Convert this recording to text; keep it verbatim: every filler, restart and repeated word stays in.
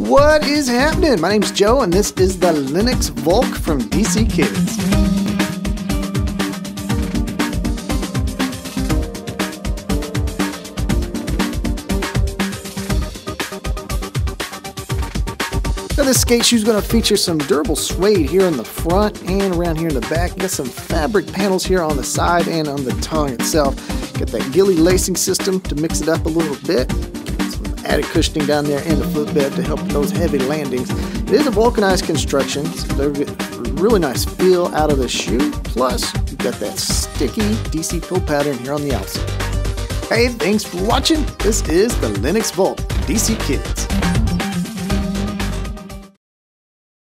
What is happening? My name's Joe and this is the Linux Volk from D C Kids. Now this skate shoe is going to feature some durable suede here in the front and around here in the back. You got some fabric panels here on the side and on the tongue itself. Got that Gilly lacing system to mix it up a little bit. Some added cushioning down there in the footbed to help those heavy landings. It is a vulcanized construction, so they'll get a really nice feel out of the shoe. Plus, you've got that sticky D C pill pattern here on the outside. Hey, thanks for watching. This is the Linux Volk, D C Kids.